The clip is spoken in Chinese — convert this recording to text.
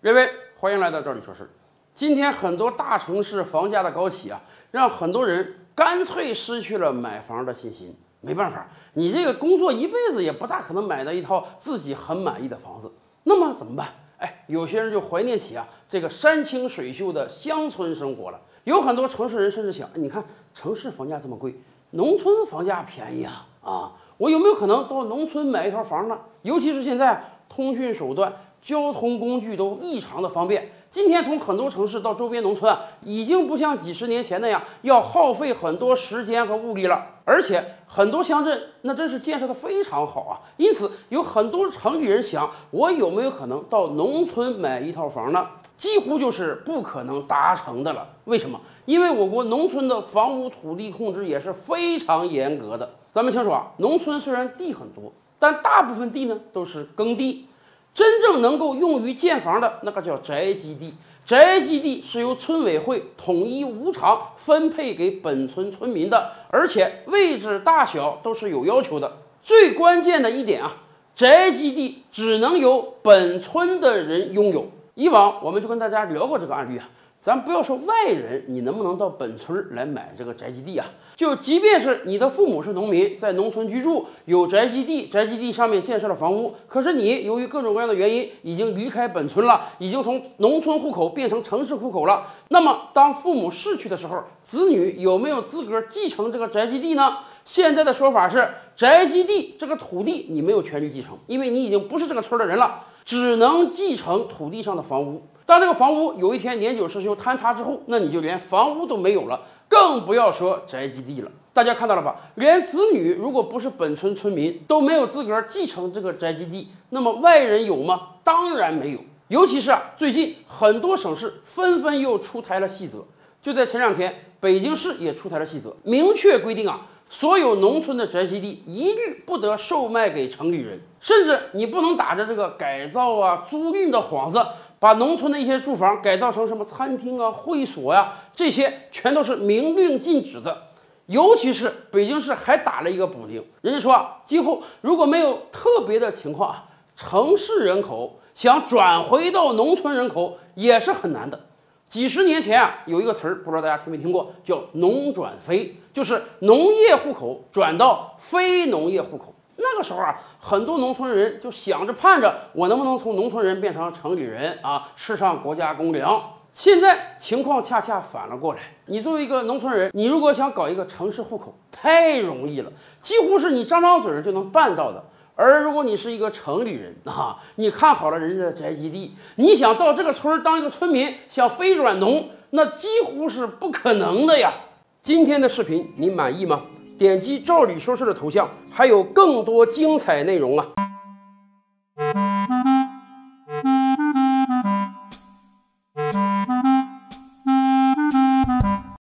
各位，欢迎来到这里说事儿。今天很多大城市房价的高企啊，让很多人干脆失去了买房的信心。没办法，你这个工作一辈子也不大可能买到一套自己很满意的房子，那么怎么办？有些人就怀念起这个山清水秀的乡村生活了。有很多城市人甚至想，你看城市房价这么贵，农村房价便宜啊，我有没有可能到农村买一套房呢？尤其是现在通讯手段、交通工具都异常的方便。今天从很多城市到周边农村已经不像几十年前那样要耗费很多时间和物力了。而且很多乡镇那真是建设的非常好啊，因此有很多城里人想，我有没有可能到农村买一套房呢？几乎就是不可能达成的了。为什么？因为我国农村的房屋土地控制也是非常严格的。咱们清楚农村虽然地很多，但大部分地呢都是耕地。真正能够用于建房的那个叫宅基地，宅基地是由村委会统一无偿分配给本村村民的，而且位置大小都是有要求的。最关键的一点宅基地只能由本村的人拥有。以往我们就跟大家聊过这个案例咱不要说外人，你能不能到本村来买这个宅基地就即便是你的父母是农民，在农村居住，有宅基地，宅基地上面建设了房屋，可是你由于各种各样的原因已经离开本村了，已经从农村户口变成城市户口了。那么当父母逝去的时候，子女有没有资格继承这个宅基地呢？现在的说法是，宅基地这个土地你没有权利继承，因为你已经不是这个村的人了，只能继承土地上的房屋。当这个房屋有一天年久失修坍塌之后，那你就连房屋都没有了，更不要说宅基地了。大家看到了吧？连子女如果不是本村村民都没有资格继承这个宅基地，那么外人有吗？当然没有。尤其是最近很多省市纷纷又出台了细则，就在前2天，北京市也出台了细则，明确规定所有农村的宅基地一律不得售卖给城里人，甚至你不能打着这个改造租赁的幌子，把农村的一些住房改造成什么餐厅会所这些全都是明令禁止的。尤其是北京市还打了一个补丁，人家说今后如果没有特别的情况城市人口想转回到农村人口也是很难的。几十年前有一个词儿，不知道大家听没听过，叫农转非，就是农业户口转到非农业户口。那个时候很多农村人就想着盼着，我能不能从农村人变成城里人吃上国家公粮。现在情况恰恰反了过来，你作为一个农村人，你如果想搞一个城市户口，太容易了，几乎是你张张嘴就能办到的。而如果你是一个城里人你看好了人家的宅基地，你想到这个村当一个村民，想非转农，那几乎是不可能的呀。今天的视频你满意吗？点击赵理说事的头像，还有更多精彩内容